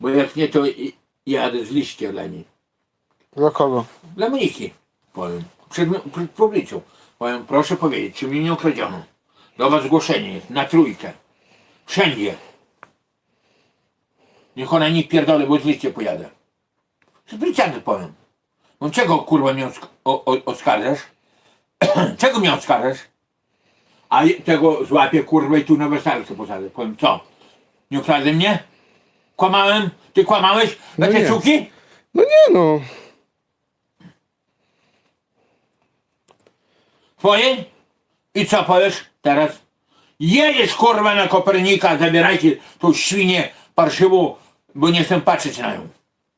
Bo jak nie, to jadę z liście dla niej. Dla kogo? Dla Moniki, powiem. Przed publiczą. Powiem, proszę powiedzieć, czy mnie nie ukradziono. Do was zgłoszenie jest, na trójkę. Wszędzie. Niech ona nie pierdolę, bo z liście pojadę. Z policjantu powiem. No czego kurwa mnie oskarżasz? Czego mnie oskarżasz? A tego złapię kurwa i tu na weselce posadzę. Powiem co? Nie ukradli mnie? Kłamałem? Ty kłamałeś? Na No te nie. suki? No nie no. Twoje? I co powiesz teraz? Jedziesz kurwa na Kopernika, zabierajcie tą świnię parszywą, bo nie chcę patrzeć na nią.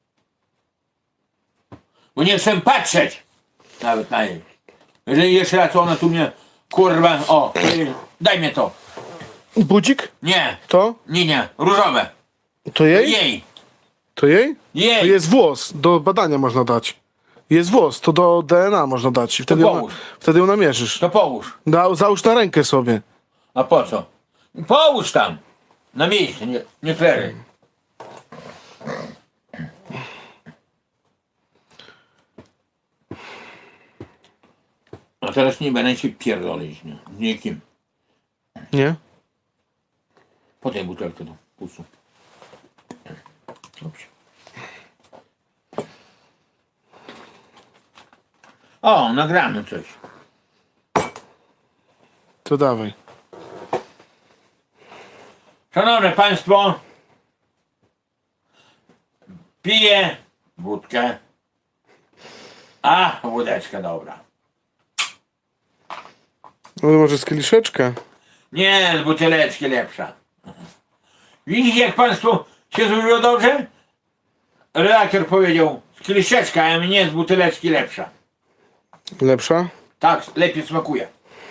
Bo nie chcę patrzeć nawet na niej. Jeżeli jeszcze raz ona tu mnie kurwa, o, daj mnie to. Budzik? Nie, To? nie, różowe. To jej? Jej, To jej? jej. To jest włos, do badania można dać. Jest włos, to do DNA można dać. I wtedy, połóż. wtedy ją namierzysz. To połóż. Załóż na rękę sobie. A po co? Połóż tam. Na miejsce, nie klery. A teraz nie będę się pierdolić, nie? Z nikim. Nie? Po tej butelkę do pusu. Dobrze. O, nagramy coś. To dawaj. Szanowne Państwo, piję wódkę. A, wódeczka dobra. No to może z kieliszeczka. Nie, z buteleczki lepsza. Widzicie, jak Państwu się zrobiło dobrze? Redaktor powiedział, z kieliszeczka, a mnie z buteleczki lepsza. Lepsza? Tak, lepiej smakuje.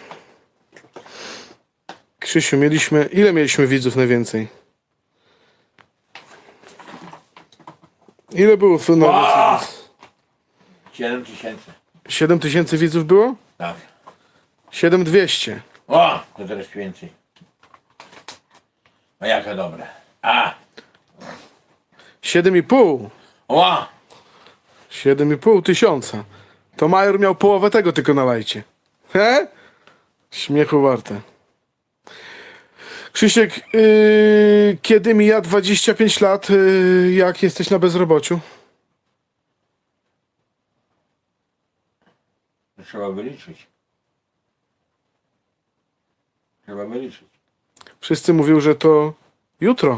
Krzysiu, ile mieliśmy widzów najwięcej? Ile było O! najwięcej? 7000. 7000 widzów było? Tak. 7200. O, to teraz więcej. A jaka dobra. A, 7,5. o, 7,5 tysiąca. To Major miał połowę tego tylko na lajcie. He? Śmiechu warte. Krzysiek, kiedy mija 25 lat, jak jesteś na bezrobociu? trzeba wyliczyć. Trzeba wyliczyć. Wszyscy mówią, że to jutro.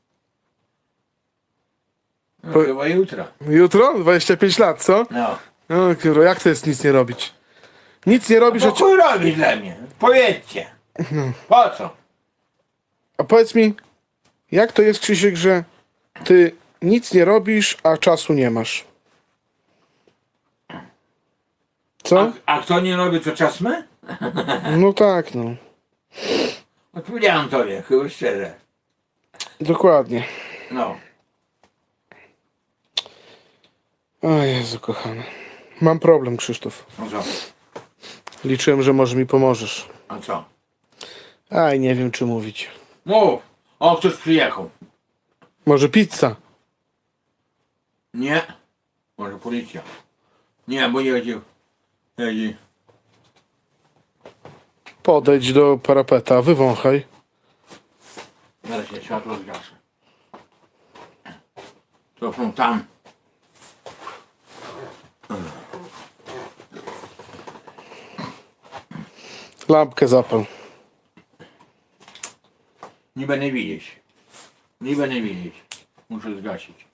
No, chyba jutro. Jutro? 25 lat, co? No. No kurwa, jak to jest nic nie robić? Nic nie robisz, Co a chuj robisz dla mnie? Powiedzcie. Po co? A powiedz mi, jak to jest, Krzysiek, że ty nic nie robisz, a czasu nie masz? Co? A kto nie robi, to czas ma? No tak, no. Odpowiedziałem tobie, chyba szczerze. Dokładnie. No. O Jezu, kochany. Mam problem, Krzysztof. No co? Liczyłem, że może mi pomożesz. A co? Aj, nie wiem, czy mówić. Mów. O, ktoś przyjechał. Może pizza? Nie. Może policja. Nie, bo jedzie. Podejdź do parapeta, wywąchaj. Zaraz się światło zgaszę. To są tam. Lampkę zapal. Nie będę widzieć. Nie będę widzieć. Muszę zgasić.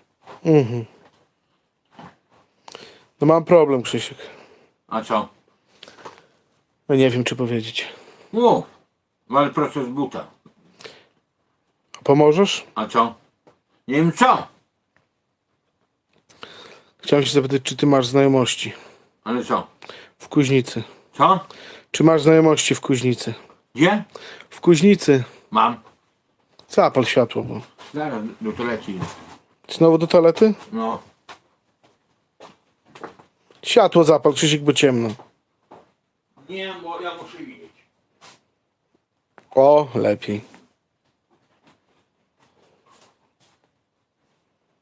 No mam problem, Krzysiek. A co? No nie wiem, czy powiedzieć. Mów. Ale prosto z buta. Pomożesz? A co? Nie wiem co. Chciałem się zapytać, czy ty masz znajomości Ale co? w Kuźnicy. Co? Czy masz znajomości w Kuźnicy? Gdzie? W Kuźnicy. Mam. Zapal światło, bo... Zaraz do toalety idę. Znowu do toalety? No. Światło zapal, Krzysiek, bo ciemno. Nie, bo ja muszę widzieć. O, lepiej.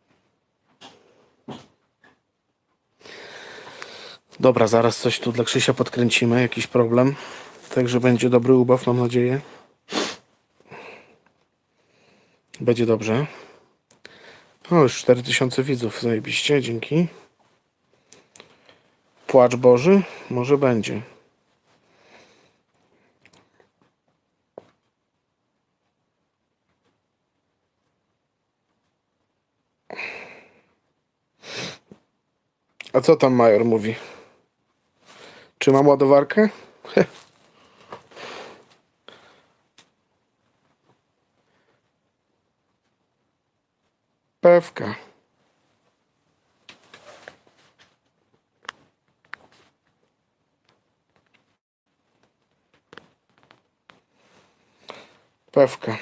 Dobra, zaraz coś tu dla Krzysia podkręcimy, jakiś problem. Także będzie dobry ubaw, mam nadzieję. Będzie dobrze. O, już 4000 widzów, zajebiście, dzięki. Płacz Boży? Może będzie. A co tam major mówi? Czy mam ładowarkę? Pewka. Pewka.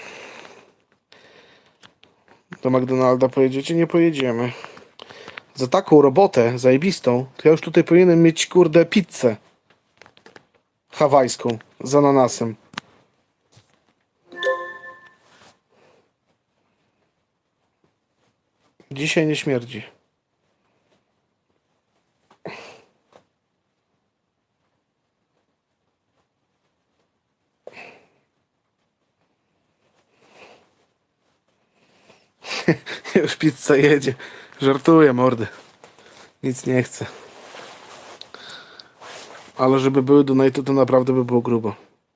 Do McDonalda pojedziecie? Nie pojedziemy. Za taką robotę zajebistą, to ja już tutaj powinienem mieć, kurde, pizzę hawajską z ananasem. Dzisiaj nie śmierdzi. Już pizza jedzie. Żartuję, mordy. Nic nie chcę. Ale żeby były donaty, to naprawdę by było grubo.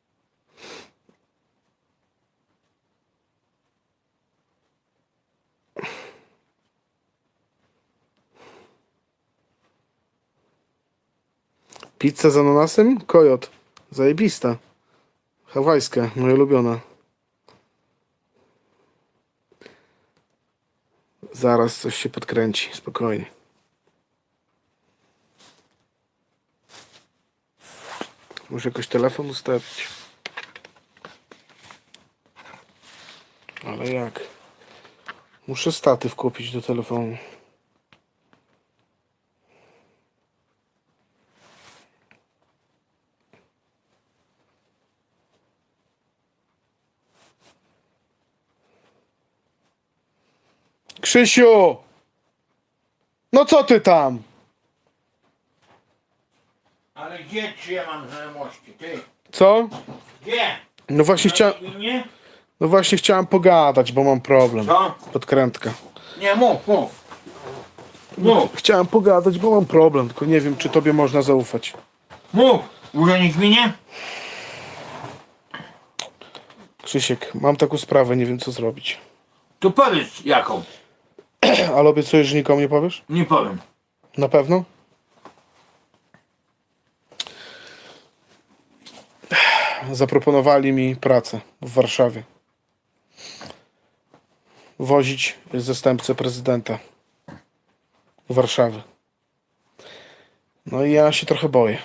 Pizza z ananasem? Kojot. Zajebista. Hawajska, moja ulubiona. Zaraz coś się podkręci, spokojnie. Muszę jakoś telefon ustawić. Ale jak? Muszę statyw kupić do telefonu. Krzysiu! No co ty tam? Ale gdzie czy ja mam znajomości, ty? Co? Gdzie? No właśnie Nie? No właśnie chciałem pogadać, bo mam problem. Co? Podkrętka. Nie, mów. Mów, Chciałem pogadać, bo mam problem, tylko nie wiem, czy tobie można zaufać. mów. Urzędnik gminie? Krzysiek, mam taką sprawę, nie wiem co zrobić. To powiedz jaką. Ale obiecujesz, że nikomu nie powiesz? Nie powiem. Na pewno? Zaproponowali mi pracę w Warszawie. Wozić zastępcę prezydenta Warszawy. No i ja się trochę boję.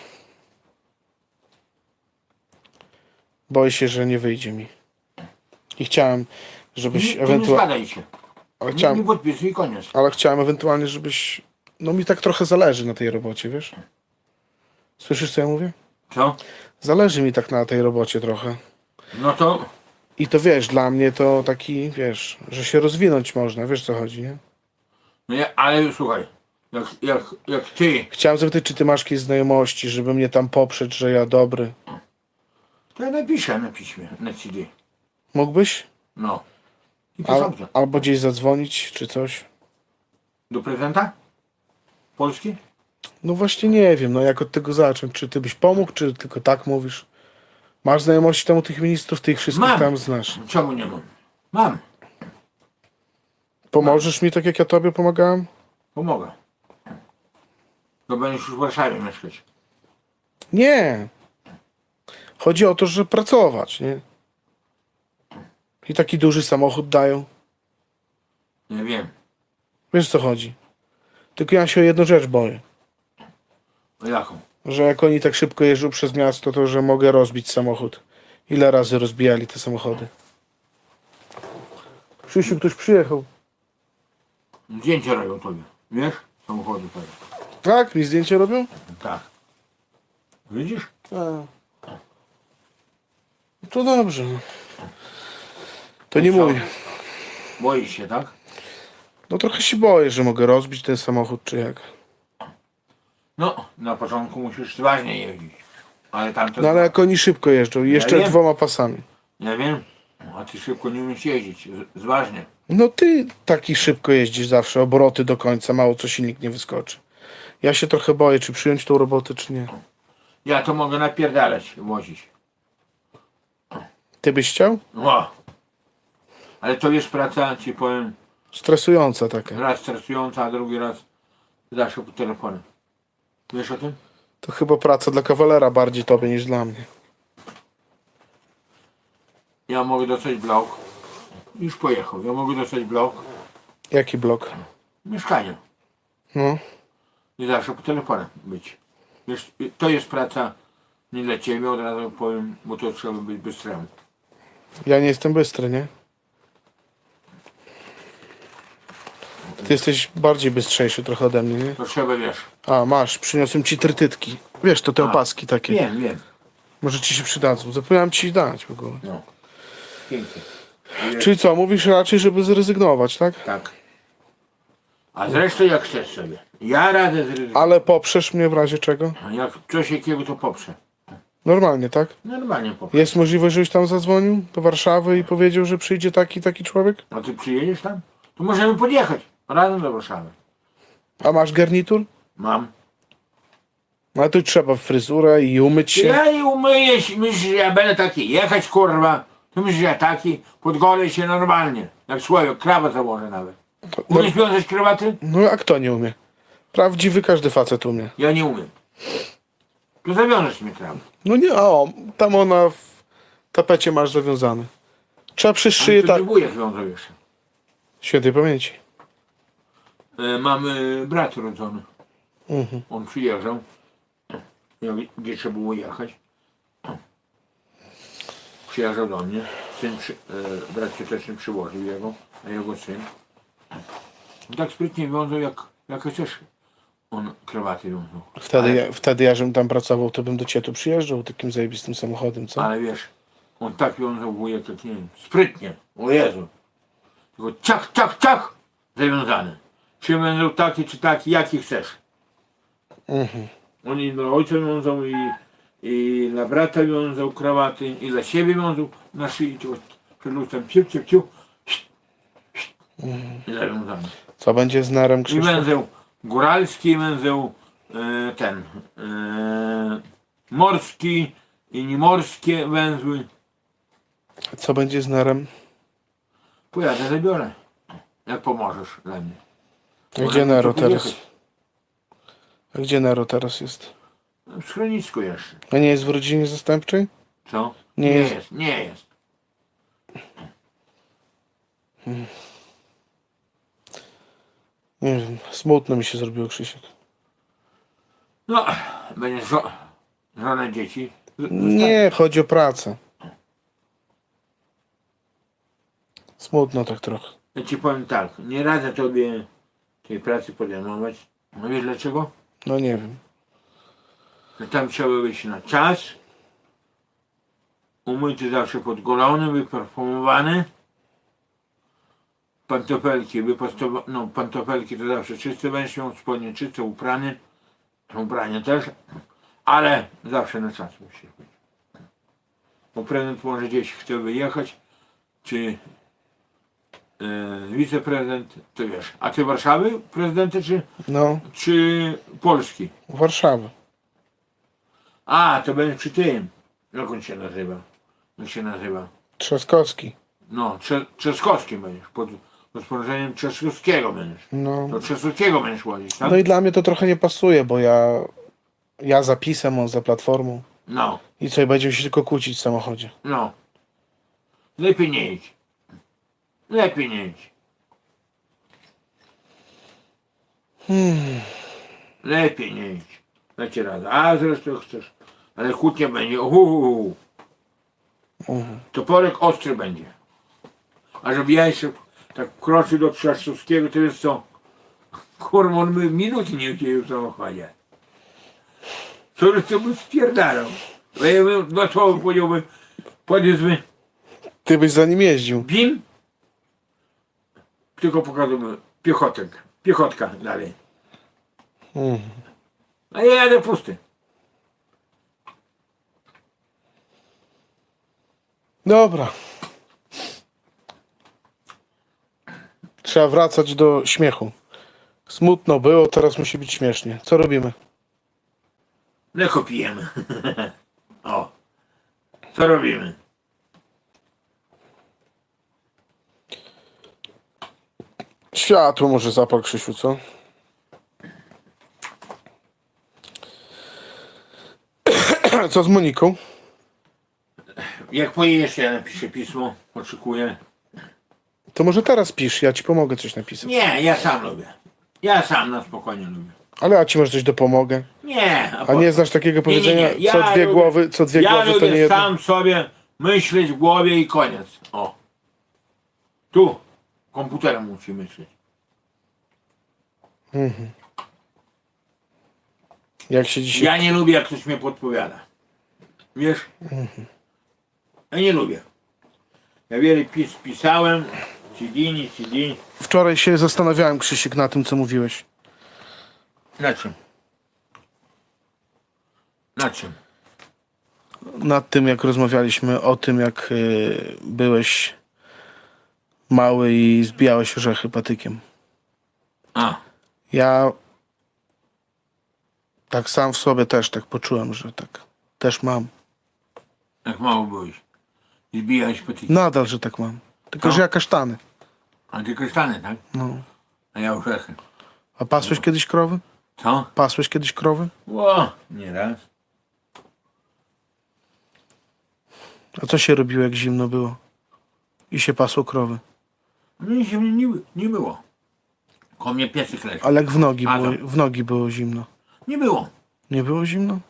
Boję się, że nie wyjdzie mi. I chciałem, żebyś Nie ewentualnie... zgadaj się. Ale Nie podpisuj, koniec. Ale chciałem ewentualnie, żebyś... No mi tak trochę zależy na tej robocie, wiesz? Słyszysz, co ja mówię? Co? Zależy mi tak na tej robocie trochę. No to... I to wiesz, dla mnie to taki, wiesz, że się rozwinąć można, wiesz co chodzi, nie? No ja, ale słuchaj. Jak ty... Chciałem zapytać, czy ty masz jakieś znajomości, żeby mnie tam poprzeć, że ja dobry. To ja napiszę na piśmie, na CD. Mógłbyś? No. I to dobrze. Albo gdzieś zadzwonić, czy coś? Do prezydenta? Polski? No właśnie nie wiem, no jak od tego zacząć. Czy ty byś pomógł, czy tylko tak mówisz? Masz znajomości tam u tych ministrów, tych wszystkich Mam. tam znasz. Czemu nie mam? Mam. Pomożesz mi tak, jak ja tobie pomagałem? Pomogę. To będziesz już w Warszawie mieszkać. Nie. Chodzi o to, że pracować, nie? I taki duży samochód dają. Nie wiem. Wiesz co chodzi? Tylko ja się o jedną rzecz boję. O jaką? Że jak oni tak szybko jeżdżą przez miasto, to że mogę rozbić samochód. Ile razy rozbijali te samochody? Krzysiu, ktoś przyjechał. Zdjęcia robią tobie. Wiesz? Samochody twoje. Tak? Mi zdjęcie robią? Tak. Widzisz? To dobrze. To nie co? mój. Boisz się, tak? No trochę się boję, że mogę rozbić ten samochód, czy jak. No, na początku musisz zważnie jeździć. Ale tamto... No ale jak oni szybko jeżdżą, i jeszcze wiem. 2 pasami. Ja wiem, a ty szybko nie umiesz jeździć. Zważnie. No ty taki szybko jeździsz zawsze, obroty do końca, mało co silnik nie wyskoczy. Ja się trochę boję, czy przyjąć tą robotę, czy nie. Ja to mogę napierdalać, wozić. Ty byś chciał? O. Ale to jest praca, ci powiem, Stresująca taka. raz stresująca, a drugi raz zawsze po telefonie. Wiesz o tym? To chyba praca dla kawalera bardziej tobie niż dla mnie. Ja mogę dostać blok. Już pojechał. Ja mogę dostać blok. Jaki blok? Mieszkania. No. I zawsze po telefonie być. Wiesz, to jest praca nie dla ciebie, od razu powiem, bo to trzeba być bystremu. Ja nie jestem bystry, nie? Ty jesteś bardziej bystrzejszy trochę ode mnie, nie? To trzeba, wiesz. A, masz, przyniosłem ci trytytki. Wiesz, to te opaski takie. Wiem, wiem. Może ci się przydadzą. Zapomniałem ci dać w ogóle. No. Pięknie. Czyli co, mówisz raczej, żeby zrezygnować, tak? Tak. A zresztą jak chcesz sobie. Ja radzę zrezygnować. Ale poprzesz mnie w razie czego? A jak coś jakiego to poprze. Normalnie, tak? Normalnie poprze. Jest możliwość, żebyś tam zadzwonił do Warszawy i powiedział, że przyjdzie taki człowiek? A ty przyjedziesz tam? To możemy podjechać. Razem do Warszawy. A masz garnitur? Mam. No to trzeba fryzurę i umyć się. Ja nie umyję się, myślisz, że ja będę taki jechać, kurwa. Ty myślisz, że ja taki podgolę się normalnie. Jak człowiek, krawat założę nawet. No, Umiesz wiązać krawaty? no a kto nie umie? Prawdziwy każdy facet umie. Ja nie umiem. To zawiążesz mi krawat. No nie, o, tam ona w tapecie masz zawiązany. Trzeba przez szyję To tak. nie wujek wiązał jeszcze. Świętej pamięci. Mamy brat rodzony. Mhm. On przyjeżdżał. Gdzie trzeba było jechać. Przyjeżdżał do mnie. Brat cioteczny przywoził jego, a jego syn. Tak sprytnie wiązał jak chcesz. On krawaty wiązał. Wtedy ja, żebym tam pracował, to bym do ciebie tu przyjeżdżał takim zajebistym samochodem, co? Ale wiesz, on tak wiązał wujek, jak nie wiem, sprytnie. O Jezu. Tylko ciach, ciach, ciach zawiązane. Czy będą takie, czy takie, jaki chcesz. On i dla ojca wiązał, i dla brata wiązał krawaty, i dla siebie wiązał na szyi, przed lustrem, ciup, ciup, ciup. I zawiązane. Co będzie z Nerem, I Krzysztof? węzeł góralski, węzeł morski i niemorskie węzły. Co będzie z Nerem? Pojadę, zabiorę. Jak pomożesz dla mnie. A Może gdzie Nero muszę teraz? pojechać. A gdzie Nero teraz jest? W schronisku jeszcze. A nie jest w rodzinie zastępczej? Co? Nie jest. Nie jest. Nie wiem, smutno mi się zrobiło, Krzysiek. No, będziesz żonę, dzieci. Nie, chodzi o pracę. Smutno tak trochę. Ja ci powiem tak, nie radzę tobie tej pracy podejmować. No wiesz dlaczego? No nie wiem. Że tam trzeba być na czas. Umyty zawsze podgolony, wyperfumowany. Pantofelki pantofelki to zawsze czyste będziesz miał, spodnie czyste, ubranie też, ale zawsze na czas musi być. Bo prezydent może gdzieś chce wyjechać, czy wiceprezydent, to wiesz. A ty Warszawy prezydenty, No, czy Polski? Warszawa. A, to będzie przy tym. Jak on się nazywa? Jak się nazywa? Trzaskowski. No, Trzaskowski będziesz. Pod rozporządzeniem Trzaskowskiego będziesz. No. Do Trzaskowskiego będziesz łazić, tak? No i dla mnie to trochę nie pasuje, bo ja za PiS-em, on za Platformą. No, I co, i będziemy się tylko kłócić w samochodzie. no. Lepiej nie idź. Lepiej nie idź. Lepiej nie idź. Dacie radę. A zresztą chcesz. Ale kłótnia będzie. Toporek ostry będzie. A żeby ja jeszcze tak kroczył do Trzaskowskiego, to jest co? Kurwa, on by minuty nie udzielił w samochodzie. Co to by spierdalał? Bo ja bym dwa słowa powiedziałbym, podniósłby Ty byś za nim jeździł. BIM, tylko pokazałbym piechotka dalej. A ja jadę pusty. Dobra. Trzeba wracać do śmiechu. Smutno było, teraz musi być śmiesznie. Co robimy? Mleko pijemy. O. Co robimy? Światło może zapal, Krzysiu, co? Co z Moniką? Jak pojedziesz, ja napiszę pismo. Oczekuję. To może teraz pisz, ja ci pomogę coś napisać. Nie, ja sam lubię. Ja sam na spokojnie lubię. Ale ja ci może coś dopomogę. Nie. A nie znasz takiego powiedzenia, Ja co dwie lubię- głowy, co dwie Ja głowy to nie lubię jedno. sam sobie myśleć w głowie i koniec. O. Tu. Komputerem musi myśleć. Jak się dzisiaj... Ja nie lubię, jak ktoś mnie podpowiada. Wiesz? Ja nie lubię. Ja wiele pisałem. CD. Wczoraj się zastanawiałem, Krzysiek, na tym, co mówiłeś. Na czym? Na czym? Nad tym, jak rozmawialiśmy o tym, jak byłeś mały i zbijałeś orzechy patykiem. A. Ja tak sam w sobie też tak poczułem, że tak też mam. Jak mało byłeś. I zbijałeś po tych. Nadal, że tak mam. Tylko, No. że ja kasztany. A ty kasztany, tak? No. A ja orzechy. A pasłeś kiedyś krowy? Co? Pasłeś kiedyś krowy? Ło, nie raz. A co się robiło, jak zimno było? I się pasło krowy. Mnie się nie było. Koło mnie piecyk leży. Ale jak A w nogi było zimno. Nie było. Nie było zimno?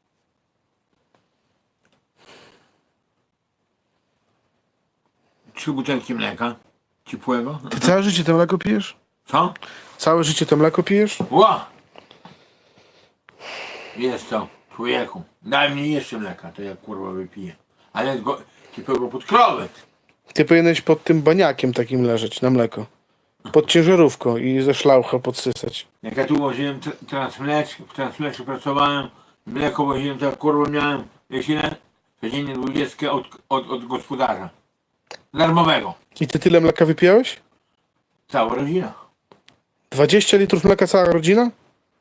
Trzy butelki mleka. Ciepłego. Ty całe życie to mleko pijesz? Co? Całe życie to mleko pijesz? Ło! Jest to, człowieku. Daj mi jeszcze mleka, to ja kurwa wypiję. Ale go, ciepłego pod krowę. Ty powinieneś pod tym baniakiem takim leżeć na mleko. Pod ciężarówką i ze szlaucha podsysać. Jak ja tu woziłem w Transmleczu pracowałem, mleko woziłem, to jak kurwa miałem, wiesz ile? Codziennie 20 od gospodarza. Darmowego. I ty tyle mleka wypijałeś? Cała rodzina. 20 litrów mleka cała rodzina?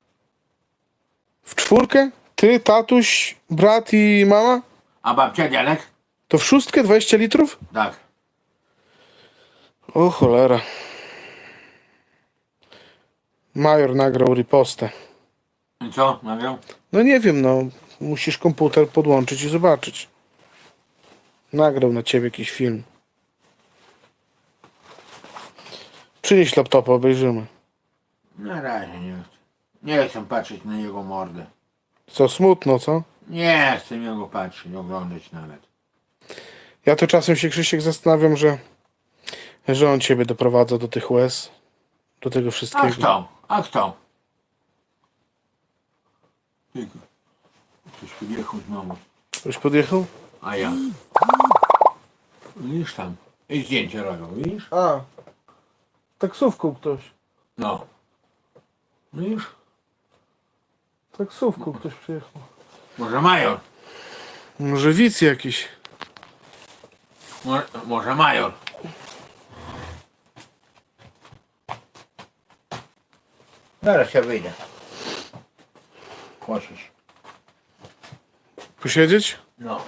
W czwórkę? Ty, tatuś, brat i mama? A babcia, dziadek? To w szóstkę 20 litrów? Tak. O cholera. Major nagrał ripostę. I co? Nagrał? No nie wiem, no. Musisz komputer podłączyć i zobaczyć. Nagrał na ciebie jakiś film. Przynieś laptopa, obejrzymy. Na razie nie chcę. Nie chcę patrzeć na jego mordę. Co, smutno, co? Nie chcę jego patrzeć, oglądać nawet. Ja to czasem się, Krzysiek, zastanawiam, że on ciebie doprowadza do tych łez. Do tego A wszystkiego. kto? A kto? Tylko. Ktoś podjechał znowu. Ktoś podjechał? A ja. Widzisz tam. I zdjęcie robią, widzisz? A. Taksówką ktoś. No. Widzisz? Taksówką ktoś przyjechał. Może major. Może widz jakiś. Może major. Zaraz się wyjdę. Хочешь? Posiedzieć? No.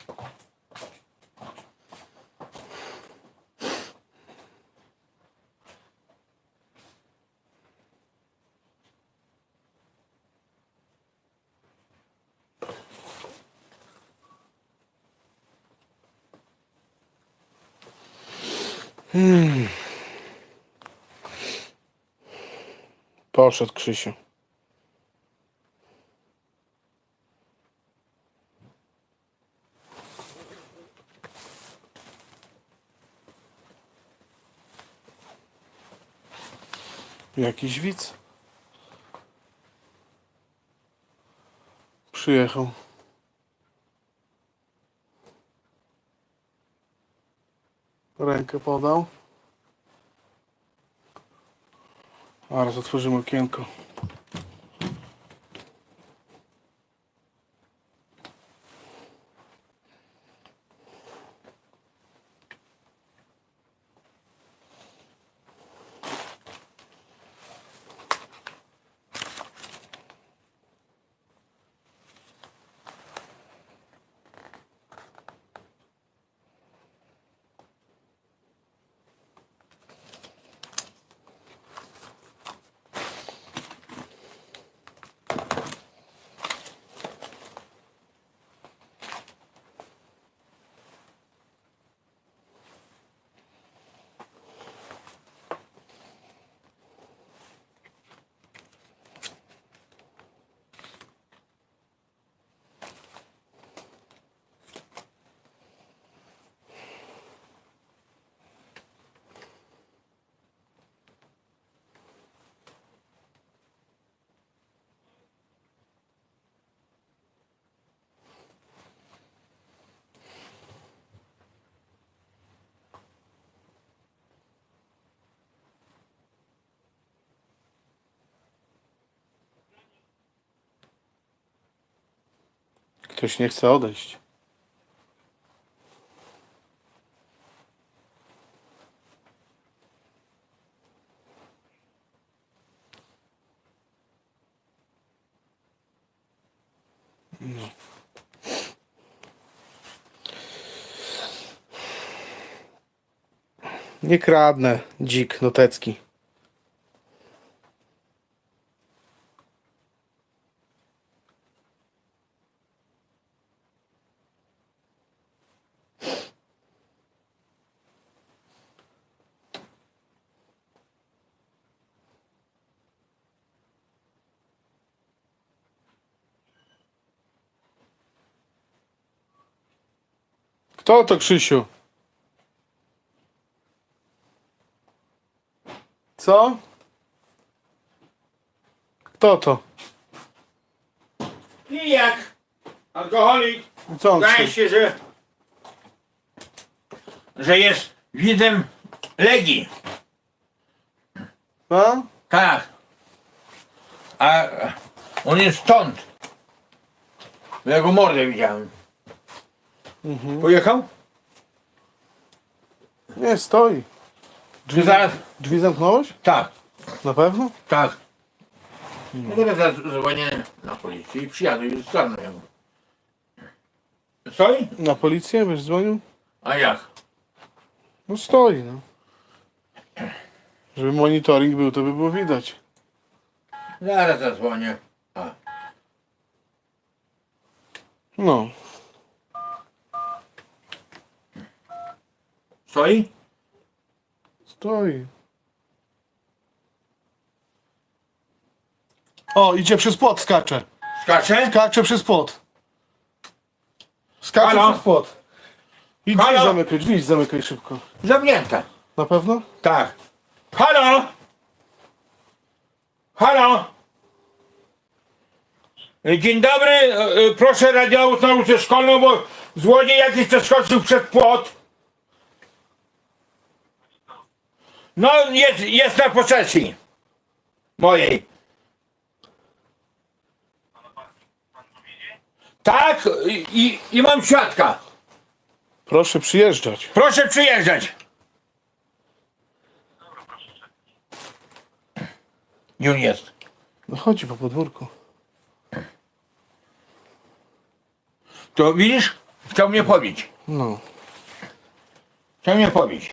Poszedł Krzysiu. Jakiś widz przyjechał. Rękę podał. Zaraz otworzymy okienko. Ktoś nie chce odejść. No. Nie kradnę, dzik Notecki. Kto to, Krzysiu? Co? Kto to? Pijak, alkoholik, Co on zdaje krzyczy? się, że jest widzem Legii. A? Tak. A on jest stąd. Ja go mordę widziałem. Pojechał? Nie, stoi. Czy zaraz? Drzwi zamknąłeś? Tak, Na pewno? tak. No teraz zadzwonię na policję i przyjadę i stanę jego. Stoi? Na policję byś dzwonił? A jak? No stoi, no. Żeby monitoring był, to by było widać. Zaraz zadzwonię. A. No. Stoi? Stoi. O, idzie przez płot, skacze. Skacze? Skacze przez płot. Skacze Halo? przez płot. I drzwi Halo? drzwi zamykaj szybko. Zamknięte. Na pewno? Tak. Halo? Halo? Dzień dobry, proszę radiowóz na ulicę Szkolną, bo złodziej jakiś przeskoczył przez płot. No, jest na posesji mojej. Tak, i mam świadka. Proszę przyjeżdżać. Proszę przyjeżdżać. Gdzie on jest? No chodzi po podwórku. To widzisz? Chciał mnie pobić. No. Chciał mnie pobić.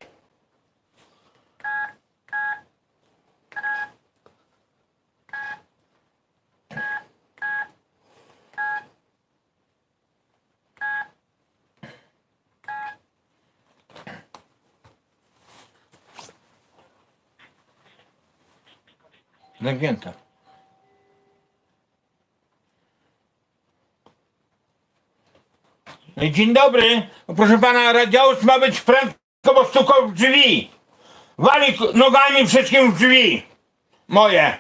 Zamknięte. Dzień dobry. Proszę pana, radiowóz ma być prędko, bo stukał w drzwi. Wali nogami wszystkim w drzwi. Moje.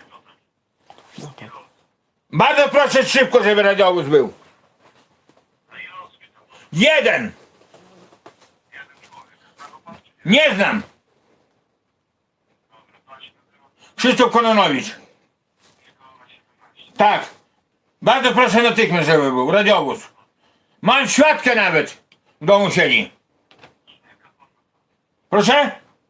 Bardzo proszę szybko, żeby radiowóz był. Jeden. Nie znam. Krzysztof Kononowicz. Tak. Bardzo proszę natychmiast, żeby był radiowóz. Mam świadkę nawet w domu siedzi. Proszę?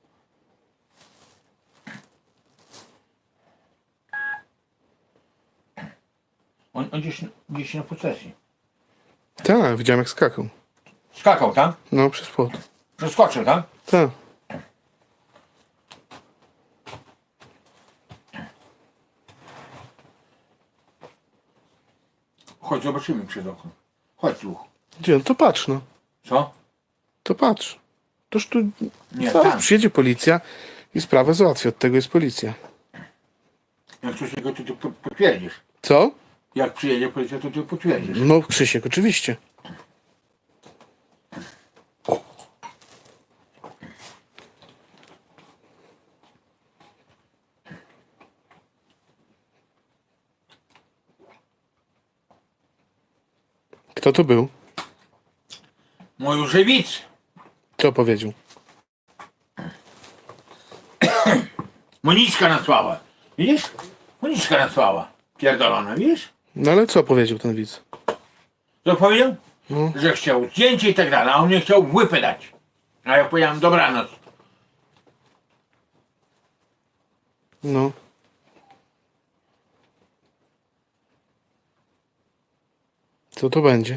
On gdzieś na posesji. Tak, widziałem jak skakał. Skakał, tak? No, przez płot. Przeskoczył, tak? Tak. Chodź, zobaczymy przez okno. Chodź tu. Gdzie? No to patrz, no. Co? To patrz. Toż tu Nie, zaraz tam. przyjedzie policja i sprawę załatwi. Od tego jest policja. Jak coś tego, to ty potwierdzisz. Co? Jak przyjedzie policja, to ty potwierdzisz. No, Krzysiek, oczywiście. Kto to był? Mój Używic. Co powiedział? Moniczka nasłała. Widzisz? Moniczka nasłała. Pierdolona, widzisz? No ale co powiedział ten widz? Co powiedział? No. Że chciał zdjęcie i tak dalej, a on nie chciał łypy dać. A ja powiedziałem dobranoc. No. Co to będzie?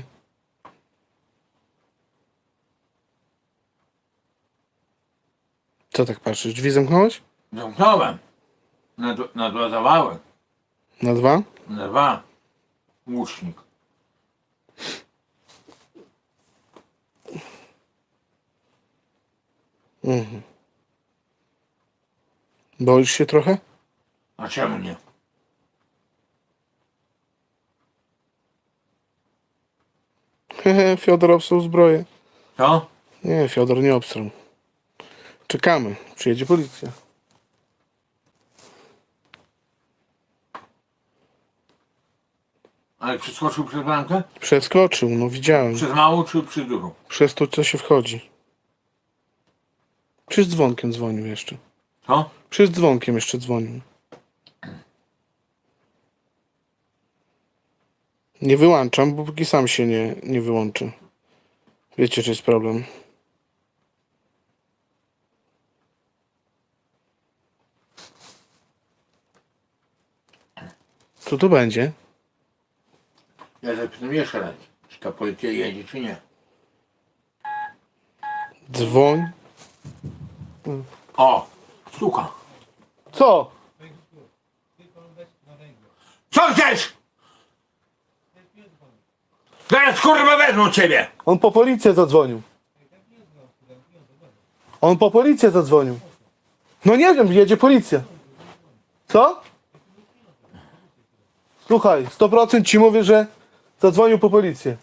Co tak patrzysz? Drzwi zamknąłeś? Zamknąłem. Na dwa zawały. Na dwa? Na dwa. Łucznik. Mhm. Boisz się trochę? A czemu nie? Hehe, Fiodor obstrał zbroję. Co? Nie, Fiodor nie obstrał. Czekamy. Przyjedzie policja. Ale przeskoczył przez bramkę? Przeskoczył, no widziałem. Przez małą czy przez dużą? Przez to, co się wchodzi. Przez dzwonkiem dzwonił jeszcze. Co? Przez dzwonkiem jeszcze dzwonił. Nie wyłączam, bo póki sam się nie wyłączy. Wiecie, czy jest problem. Co to będzie? Ja zapytam jeszcze raz, czy ta policja jedzie, czy nie. Dzwoń. O! Stuka. Co? Co chcesz? Zaraz kurwa wezmą ciebie! On po policję zadzwonił. On po policję zadzwonił. No nie wiem, jedzie policja. Co? Słuchaj, 100% ci mówię, że zadzwonił po policję.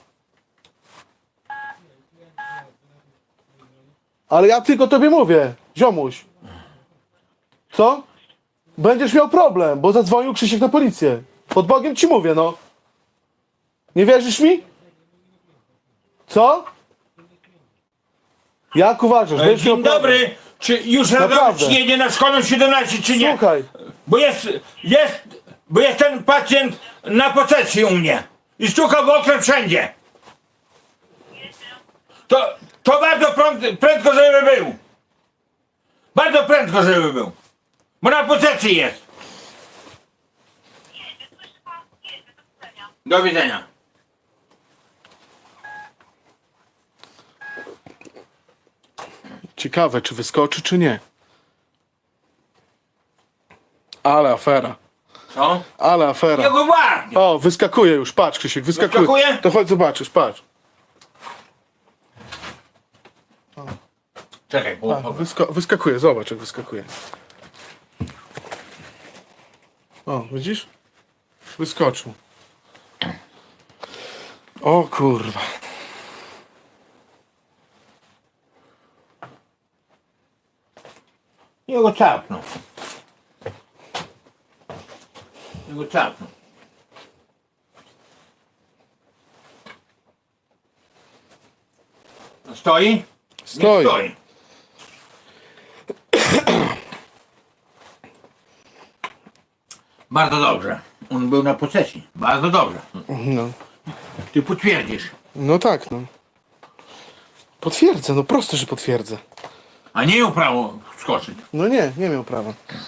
Ale ja tylko tobie mówię, ziomuś. Co? Będziesz miał problem, bo zadzwonił Krzysiek na policję. Pod Bogiem ci mówię, no. Nie wierzysz mi? Co? Jak uważasz? Będziesz miał Dzień problem. dobry! Czy już Naprawdę. jedzie na szkolną 17, czy nie? Słuchaj, Bo jest ten pacjent na posesji u mnie. I stuka w okno wszędzie. To bardzo prędko, żeby był. Bardzo prędko, żeby był. Bo na posesji jest. Do widzenia. ciekawe, czy wyskoczy, czy nie. Ale afera. Co? Ale afera. Jego ładnie. O, wyskakuje już, patrz Krzysiek, wyskakuje. Wyskakuje? To chodź zobaczysz, patrz. Czekaj, Wyskakuje, zobacz jak wyskakuje. O, widzisz? Wyskoczył. O kurwa. Jego czapnął. Jego czapnął. Stoi? Stoi. Nie stoi. Bardzo dobrze. On był na posesji. Bardzo dobrze. No. Ty potwierdzisz. No tak, no. Potwierdzę, no proste, że potwierdzę. A nie miał prawo wskoczyć. No nie miał prawa.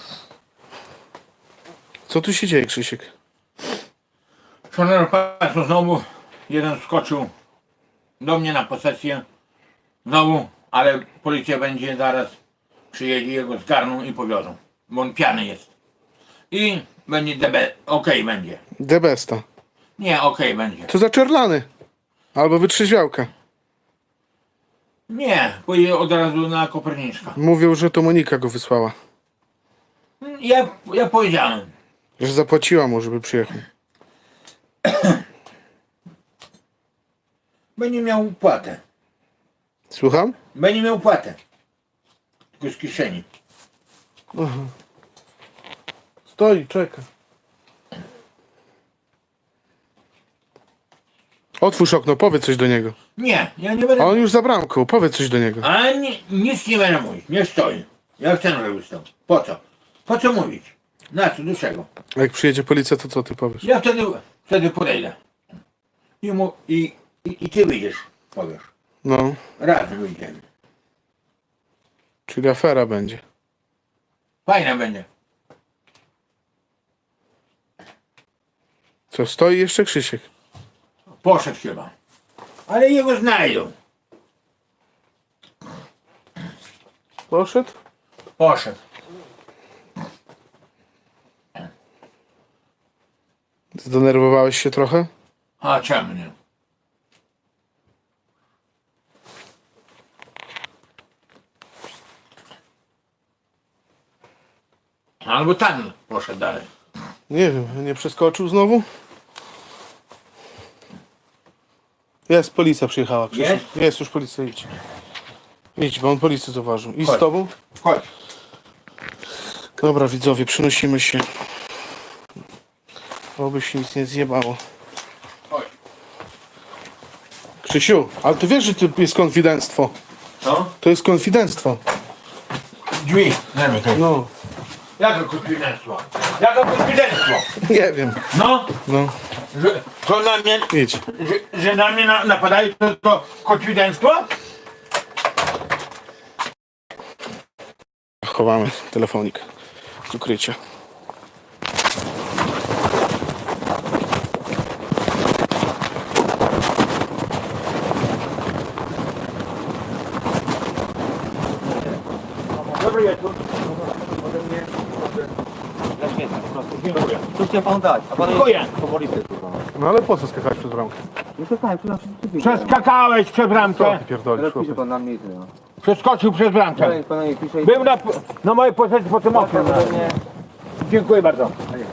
Co tu się dzieje, Krzysiek? Szanowni Państwo, znowu jeden wskoczył do mnie na posesję. Znowu, ale policja będzie zaraz przyjedzie, jego zgarną i powiozą. Bo on pijany jest. I będzie okej będzie. Debesta. Nie, okej będzie. Co za czerlany? Albo wytrzeźwiałka. Nie, pojedzie od razu na Koperniczka. Mówią, że to Monika go wysłała. Ja powiedziałem. Że zapłaciła mu, żeby przyjechał. Będzie miał płatę. Słucham? Będzie miał płatę. Tylko z kieszeni. Stoi, czeka. Otwórz okno, powiedz coś do niego. Nie, ja nie A będę. on już za bramką, powiedz coś do niego. A nic nie będę mówić. Nie stoi. Ja chcę, żeby stał. Po co? Po co mówić? Na co? Do czego? A jak przyjedzie policja, to co ty powiesz? Ja wtedy podejdę. I I ty wyjdziesz, powiesz. No, Razem wyjdziemy. czyli afera będzie. Fajna będzie. Co, stoi jeszcze Krzysiek? Poszedł chyba. Ale jego znajdą. Poszedł? Poszedł. Zdenerwowałeś się trochę? A czemu nie? Albo tam poszedł dalej. Nie wiem, nie przeskoczył znowu? Jest, policja przyjechała, Krzysiek. Jest? Jest już policja, idź. Idź, bo on policję zauważył. I z Chodź. tobą? Chodź. Dobra, widzowie, przenosimy się. Oby się nic nie zjebało. Chodź. Krzysiu, ale ty wiesz, że to jest konfidenctwo. Co? To jest konfidenctwo. Drzwi. Zamykaj. No, Jakie konfidenctwo? Jakie konfidenctwo? nie wiem. No, No, że to na mnie, idź. że na mnie napadają, to konfidenctwo? Chowamy telefonik z ukrycia. Dobry wieczór. Dziękuję. Co chciałem panu dać? A pan Dziękuję. powoli ty, kurwa. No ale po co skakać przez bramkę? Nie przestałem, przestałem. Przeskakałeś przez Co bramkę. ty pierdolisz, Teraz pisze chłopie? pan na mnie i tyle. No. Przeskoczył przez bramkę. Dalej pana nie pisze i... Był na mojej pozycji po tym oknie. Nie. Dziękuję bardzo.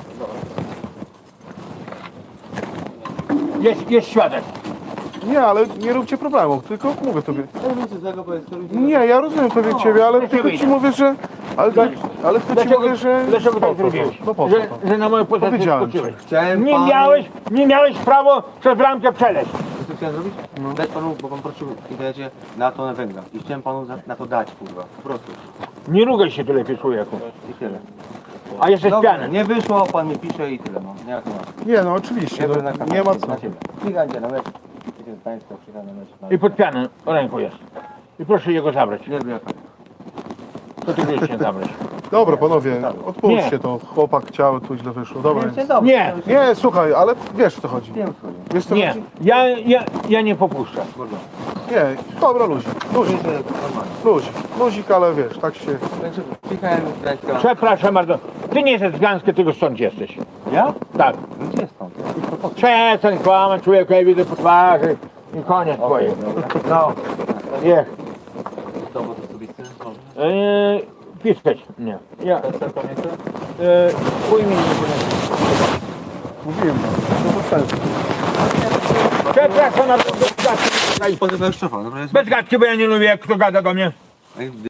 Jest świadek. Nie, ale nie róbcie problemów, tylko mówię tobie. Ale nic złego, bo jest to ludzie... Nie, ja rozumiem pewnie ciebie, ale tylko ci mówię, że... Ale tylko ci mówię, że... Dlaczego po tak co to? zrobiłeś? No po co to? Że na mojej pozycji Powiedziałem ci. skoczyłeś. Chciałem Nie panu... miałeś prawo przez bramkę przeleźć. Wiesz, co chciałem zrobić? Dać panu, bo pan prosił w internecie na tonę węgla. I chciałem panu na to dać, kurwa. Po prostu. Nie rugaj się tu lepiej, człowieku. I tyle. A jesteś Dobra, piany. nie wyszło, pan mi pisze i tyle, no. Nie ma tematu. Nie, no oczywiście, no, nie ma co. Na ciebie. Przyjdzie na mecz. Przyjdzie z państwa, przyjdzie na mecz. I pod pianą ręką jest. I proszę jego zabrać. Nie wiem, To ty wiesz się zabrać. Dobra, panowie, odpuśćcie Nie. to. Chłopak chciał, tu źle wyszło. Dobra. Nie. Nie, słuchaj, ale wiesz, o co chodzi. Wiem, co chodzi. Wiesz, co Nie. chodzi? Ja nie popuszczę. Kurwa. Nie, dobra, luzik. Luzik, luzik. Luzik, ale wiesz, tak się... Także przyjechałem z Gdańska. Przepraszam bardzo. Ty nie jesteś z Gdańska, tylko stąd jesteś. Ja? Tak. Gdzie jest stąd? Przestań kłamać, człowieku, ja widzę po twarzy. I koniec twoje. No. Niech. Dowód osobisty? Może? Pisać. Nie. Ja. Pamiętam? Chuj mi nie Mówiłem, no to sensu. Przepraszam bardzo, bez gadki. Pozdrawiam szefa, dobra jest? Bez gadki, bo ja nie lubię, jak kto gada do mnie.